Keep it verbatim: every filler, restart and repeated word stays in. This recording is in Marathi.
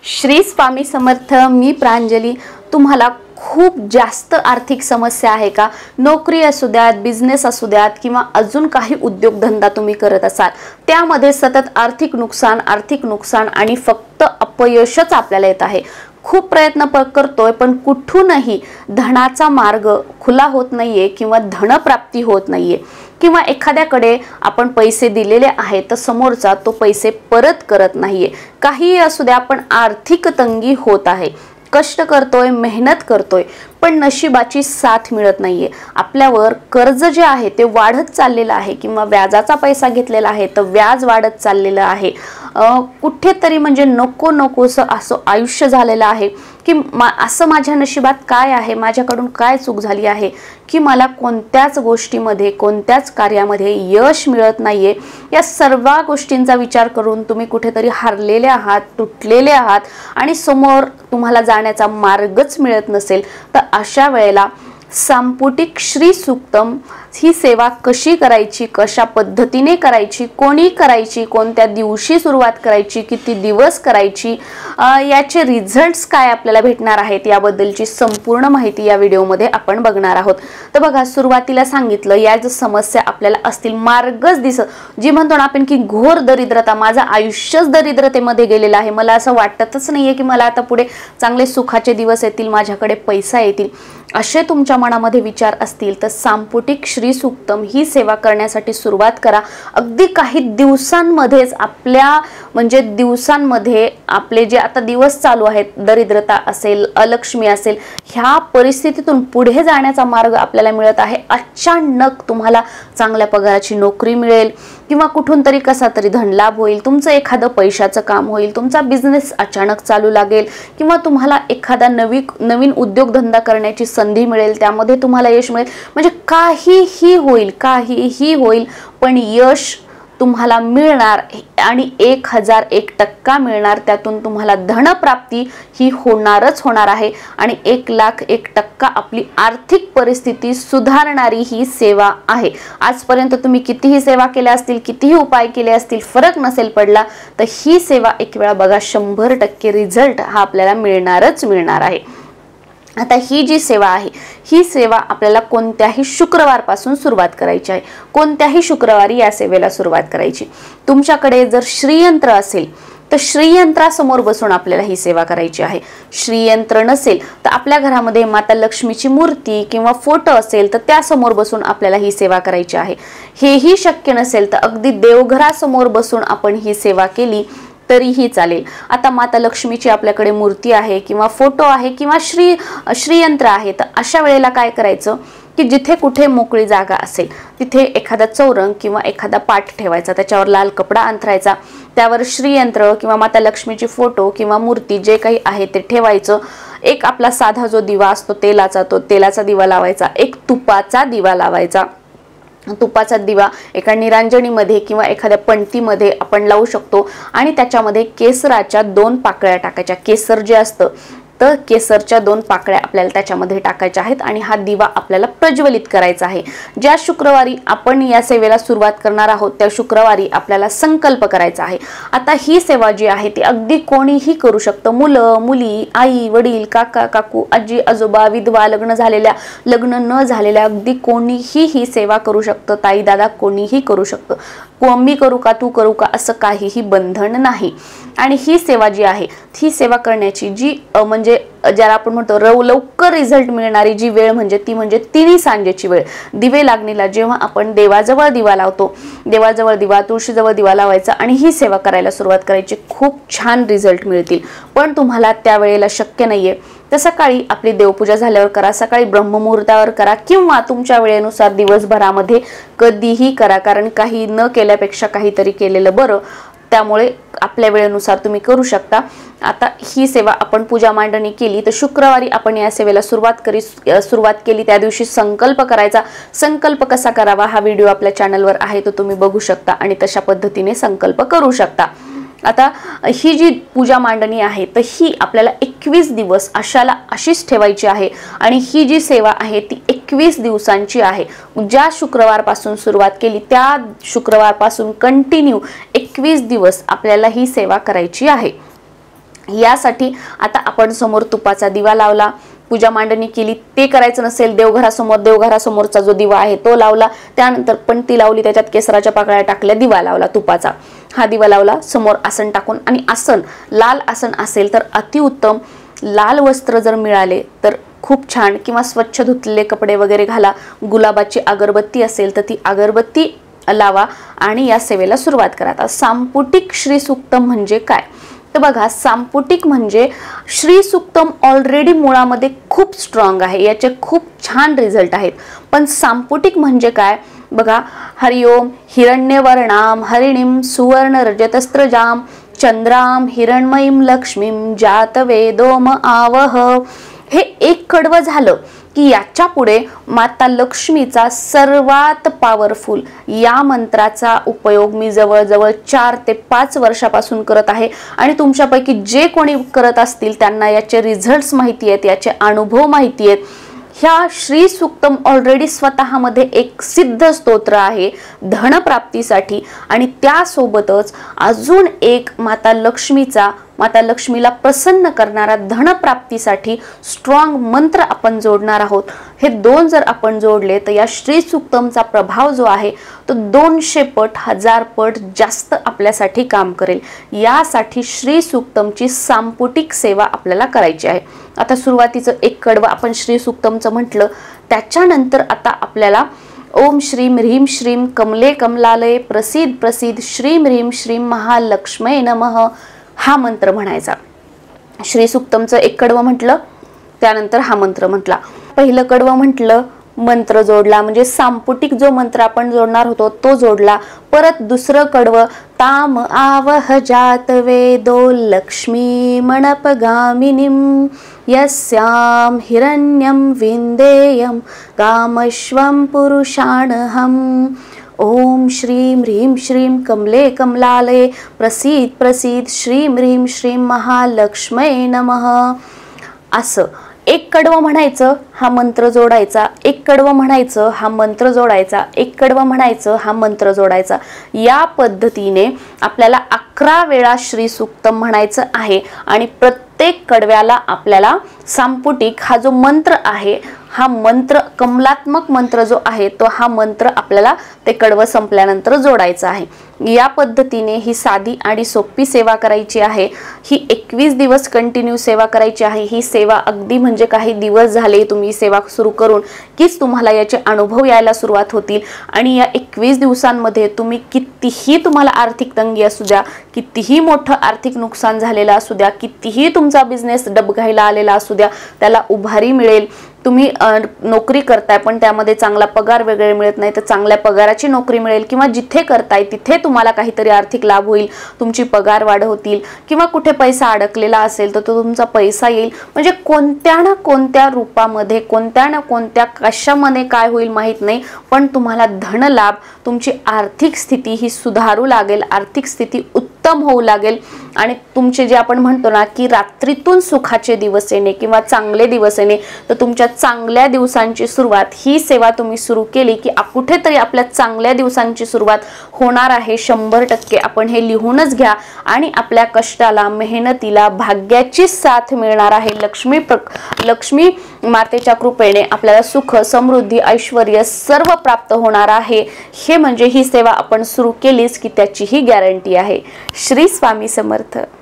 श्री स्वामी समर्थ। मी प्रांजली। तुम्हाला खूप जास्त आर्थिक समस्या आहे का? नोकरी असू द्यात, बिझनेस असू द्यात किंवा अजून काही उद्योगधंदा तुम्ही करत असाल, त्यामध्ये सतत आर्थिक नुकसान आर्थिक नुकसान आणि फक्त अपयशच आपल्याला येत आहे। खूप प्रयत्न करतोय पण कुठूनही धनाचा मार्ग खुला होत नाहीये किंवा धनप्राप्ती होत नाहीये, किंवा एखाद्याकडे आपण पैसे दिलेले आहेत तर समोरचा तो पैसे परत करत नाहीये। काही असू द्या पण आर्थिक तंगी होत आहे। कष्ट करतोय, मेहनत करतोय पण नशिबाची साथ मिळत नाहीये। आपल्यावर कर्ज जे आहे ते वाढत चाललेलं आहे किंवा व्याजाचा पैसा घेतलेला आहे तर व्याज वाढत चाललेलं आहे। कुठेतरी म्हणजे नको नकोसं असं आयुष्य झालेलं आहे की असं माझ्या नशिबात काय आहे, माझ्याकडून काय चूक झाली आहे की मला कोणत्याच गोष्टीमध्ये कोणत्याच कार्यामध्ये यश मिळत नाहीये। या सर्व गोष्टींचा विचार करून तुम्ही कुठेतरी हारलेले आहात, तुटलेले आहात आणि समोर तुम्हाला जाण्याचा मार्गच मिळत नसेल, तर अशा वेळेला सांपुटिक श्री सूक्तम ही सेवा कशी करायची, कशा पद्धतीने करायची, कोणी करायची, कोणत्या दिवशी सुरुवात करायची, किती दिवस करायची, याचे रिझल्ट्स काय आपल्याला भेटणार आहेत याबद्दलची संपूर्ण माहिती या व्हिडिओमध्ये आपण बघणार आहोत। तर बघा, सुरुवातीला सांगितलं या जर समस्या आपल्याला असतील, मार्गच दिसत जी म्हणतो ना आपण की घोर दरिद्रता, माझं आयुष्यच दरिद्रतेमध्ये गेलेलं आहे, मला असं वाटतच नाहीये की मला आता पुढे चांगले सुखाचे दिवस येतील, माझ्याकडे पैसा येतील, असे तुमच्या मनामध्ये विचार असतील तर सांपुटिक श्री सूक्तम ही सेवा करण्यासाठी सुरुवात करा। अगदी काही दिवसांमध्येच आपल्या म्हणजे दिवसांमध्ये आपले जे आता दिवस चालू आहेत, दरिद्रता असेल, अलक्ष्मी असेल, ह्या परिस्थितीतून पुढे जाण्याचा मार्ग आपल्याला मिळत आहे। अचानक तुम्हाला चांगल्या पगाराची नोकरी मिळेल किंवा कुठून तरी कसा तरी धनलाभ होईल, तुमचं एखादं पैशाचं काम होईल, तुमचा बिझनेस अचानक चालू लागेल किंवा तुम्हाला एखादा नवी नवीन उद्योगधंदा करण्याची संधी मिळेल, त्यामध्ये तुम्हाला यश मिळेल। म्हणजे काहीही होईल, काहीही होईल पण यश तुम्हाला मिळणार आणि एक हजार एक टक्का मिळणार। त्यातून तुम्हाला धनप्राप्ती ही होणारच होणार आहे आणि एक लाख एक टक्का आपली आर्थिक परिस्थिती सुधारणारी ही सेवा आहे। आजपर्यंत तुम्ही कितीही सेवा केल्या असतील, कितीही उपाय केले असतील, फरक नसेल पडला तर ही सेवा एक वेळा बघा, शंभर टक्के रिझल्ट हा आपल्याला मिळणारच मिळणार आहे। आता ही जी सेवा आहे ही सेवा आपल्याला कोणत्याही शुक्रवारपासून सुरुवात करायची आहे। कोणत्याही शुक्रवारी या सेवेला सुरुवात करायची। तुमच्याकडे जर श्रीयंत्र असेल तर श्रीयंत्रासमोर बसून आपल्याला ही सेवा करायची आहे। श्रीयंत्र नसेल तर आपल्या घरामध्ये माता लक्ष्मीची मूर्ती किंवा फोटो असेल तर त्यासमोर बसून आपल्याला ही सेवा करायची आहे। हेही शक्य नसेल तर अगदी देवघरासमोर बसून आपण ही सेवा केली तरीही चालेल। आता माता लक्ष्मीची आपल्याकडे मूर्ती आहे किंवा फोटो आहे किंवा श्री श्रीयंत्र आहे, तर अशा वेळेला काय करायचं की जिथे कुठे मोकळी जागा असेल तिथे एखादा चौरंग किंवा एखादा पाट ठेवायचा, त्याच्यावर लाल कपडा अंथरायचा, त्यावर श्रीयंत्र किंवा माता लक्ष्मीची फोटो किंवा मूर्ती जे काही आहे ते ठेवायचं। एक आपला साधा जो दिवा असतो तेलाचा, तो तेलाचा दिवा लावायचा, एक तुपाचा दिवा लावायचा। तुपाचा दिवा एका निरांजनीमध्ये किंवा एखाद्या पणतीमध्ये आपण लावू शकतो आणि त्याच्यामध्ये केसराच्या दोन पाकळ्या टाकायच्या। केसर जे असतं तर केसरच्या दोन पाकळ्या आपल्याला त्याच्यामध्ये टाकायच्या आहेत आणि हा दिवा आपल्याला प्रज्वलित करायचा आहे। ज्या शुक्रवारी आपण या सेवेला सुरुवात करणार आहोत त्या शुक्रवारी आपल्याला संकल्प करायचा आहे। आता ही सेवा जी आहे ती अगदी कोणीही करू शकतं, मुलं, मुली, आई, वडील, काका, काकू, आजी, आजोबा, विधवा, लग्न झालेल्या, लग्न न झालेल्या, अगदी कोणीही ही सेवा करू शकतं। ताई, दादा कोणीही करू शकतं। मी करू का, तू करू का, असं काहीही बंधन नाही। आणि ही सेवा जी आहे ही सेवा करण्याची जी म्हणजे ज्याला आपण म्हणतो रव लवकर रिझल्ट मिळणारी जी वेळ म्हणजे ती म्हणजे तिन्ही सांजेची वेळ। दिवे लागणीला जेव्हा आपण देवाजवळ दिवा लावतो, देवाजवळ दिवा, तुळशीजवळ दिवा लावायचा आणि ही सेवा करायला सुरुवात करायची, खूप छान रिझल्ट मिळतील। पण तुम्हाला त्यावेळेला शक्य नाहीये तर सकाळी आपली देवपूजा झाल्यावर करा, सकाळी ब्रह्ममुहूर्तावर करा किंवा तुमच्या वेळेनुसार दिवसभरामध्ये कधीही करा, कारण काही न केल्यापेक्षा काहीतरी केलेलं बरं। त्यामुळे आपल्या वेळेनुसार तुम्ही करू शकता। आता ही सेवा आपण पूजा मांडणी केली तर शुक्रवारी आपण या सेवेला सुरुवात करी सुरुवात केली त्या दिवशी संकल्प करायचा। संकल्प कसा करावा हा व्हिडिओ आपल्या चॅनलवर आहे, तो तुम्ही बघू शकता आणि तशा पद्धतीने संकल्प करू शकता। आता ही जी पूजा मांडणी आहे तर ही आपल्याला एकवीस दिवस अशाला अशीच ठेवायची आहे आणि ही जी सेवा आहे ती एकवीस दिवसांची आहे। ज्या शुक्रवारपासून सुरुवात केली त्या शुक्रवारपासून कंटिन्यू एकवीस दिवस आपल्याला ही सेवा करायची आहे। यासाठी आता आपण समोर तुपाचा दिवा लावला, पूजा मांडणी केली. ते करायचं नसेल, देवघरासमोर देवघरासमोरचा जो दिवा आहे तो लावला, त्यानंतर पणती लावली, त्याच्यात केसराच्या पाकळ्या टाकल्या, दिवा लावला तुपाचा. हा दिवा लावला, समोर आसन टाकून. आणि आसन लाल आसन असेल तर अतिउत्तम. लाल वस्त्र जर मिळाले तर खूप छान, किंवा स्वच्छ धुतलेले कपडे वगैरे घाला. गुलाबाची अगरबत्ती असेल तर ती अगरबत्ती लावा आणि या सेवेला सुरुवात करा. आता सांपुटिक श्री सूक्तम म्हणजे काय तर बघा, सांपुटिक म्हणजे श्री सूक्तम ऑलरेडी मुळामध्ये खूप स्ट्रॉंग आहे, याचे खूप छान रिझल्ट आहेत. पण सांपुटिक म्हणजे काय बघा, हरिओम हिरण्यवर्णाम हरिणीम सुवर्ण रजतस्त्रजाम चंद्राम हिरणमयीम लक्ष्मीम जातवेदोम आवह. हे एक कडवं झालं की याच्या पुढे माता लक्ष्मीचा सर्वात पॉवरफुल या मंत्राचा उपयोग मी जवळजवळ चार ते पाच वर्षापासून करत आहे. आणि तुमच्यापैकी जे कोणी करत असतील त्यांना याचे रिझल्ट्स माहिती आहेत, याचे अनुभव माहिती आहेत. ह्या श्री सूक्तम ऑलरेडी स्वतःमध्ये एक सिद्ध स्तोत्र आहे धनप्राप्तीसाठी. आणि त्यासोबतच अजून एक माता लक्ष्मीचा, माता लक्ष्मीला प्रसन्न करणारा धनप्राप्तीसाठी स्ट्रॉंग मंत्र आपण जोडणार आहोत. हे दोन जर आपण जोडले तर या श्री सूक्तमचा प्रभाव जो आहे तो दोनशे पट हजार पट जास्त आपल्यासाठी काम करेल. यासाठी श्री सूक्तमची सांपुटिक सेवा आपल्याला करायची आहे. आता सुरुवातीचं एक कडवं आपण श्री सूक्तमचं म्हटलं, त्याच्यानंतर आता आपल्याला ओम श्रीम ह्रीम श्रीम कमले कमलालय प्रसिद्ध प्रसिद्ध श्रीम ह्रीम श्रीम महालक्ष्मी नमः हा मंत्र म्हणायचा. श्री सूक्तमचं एक कडवं म्हटलं, त्यानंतर हा मंत्र म्हटला. पहिलं कडवं म्हटलं, मंत्र जोडला, म्हणजे सांपुटिक जो मंत्र आपण जोडणार होतो तो जोडला. परत दुसरं कडवं, ताम आवह जात वेदो लक्ष्मी मणपगामिनीम यस्याम हिरण्यम विंदेयम कामश्वम पुरुषाणहम. ओम श्रीम ह्रीम श्रीम कमले कमलालये प्रसिद्ध प्रसिद्ध श्रीम ह्रीम श्रीम महालक्ष्मी नमः. असं एक कडवं म्हणायचं, हा मंत्र जोडायचा, एक कडवं म्हणायचं, हा मंत्र जोडायचा, एक कडवं म्हणायचं, हा मंत्र जोडायचा. या पद्धतीने आपल्याला अकरा वेळा श्री सूक्तम म्हणायचं आहे. आणि प्रत्येक कडव्याला आपल्याला सांपुटिक हा जो मंत्र आहे, हा मंत्र कमलात्मक मंत्र जो आहे तो हा मंत्र आपल्याला ते कडवं संपल्यानंतर जोडायचा आहे. या पद्धतीने ही साधी आणि सोपी सेवा करायची आहे. ही एकवीस दिवस कंटिन्यू सेवा करायची आहे. ही सेवा अगदी म्हणजे काही दिवस झाले तुम्ही सेवा सुरू करून कीच तुम्हाला याचे अनुभव यायला सुरुवात होतील. आणि या एकवीस दिवसांमध्ये तुम्ही कितीही तुम्हाला आर्थिक तंगी असू द्या, कितीही मोठं आर्थिक नुकसान झालेलं असू द्या, कितीही तुमचा बिझनेस डबघाईला आलेला असू द्या, त्याला उभारी मिळेल. तुम्ही नोकरी करताय पण त्यामध्ये चांगला पगार वगैरे मिळत नाही तर चांगल्या पगाराची नोकरी मिळेल. किंवा जिथे करताय तिथे तुम्हाला काहीतरी आर्थिक लाभ होईल, तुमची पगार वाढ होतील. किंवा कुठे पैसा अडकलेला असेल तर तो तुमचा पैसा येईल. म्हणजे कोणत्या ना कोणत्या रूपामध्ये, कोणत्या ना कोणत्या कशामध्ये काय होईल माहीत नाही, पण तुम्हाला धनलाभ, तुमची आर्थिक स्थिती ही सुधारू लागेल, आर्थिक स्थिती उत्तम होऊ लागेल. आणि तुमचे जे आपण म्हणतो ना की रात्रीतून सुखाचे दिवस येणे किंवा चांगले दिवस येणे, तर तुमच्या चांगल्या दिवसांची सुरुवात ही सेवा तुम्ही सुरू केली की कुठेतरी आपल्या चांगल्या दिवसांची सुरुवात होणार आहे. शंभर टक्के आपण हे लिहूनच घ्या. आणि आपल्या कष्टाला, मेहनतीला भाग्याची साथ मिळणार आहे. लक्ष्मी लक्ष्मी मातेच्या कृपेने आपल्याला सुख, समृद्धी, ऐश्वर्य सर्व प्राप्त होणार आहे. हे म्हणजे ही सेवा आपण सुरू केलीच की त्याची ही गॅरंटी आहे. श्री स्वामी समर्थ.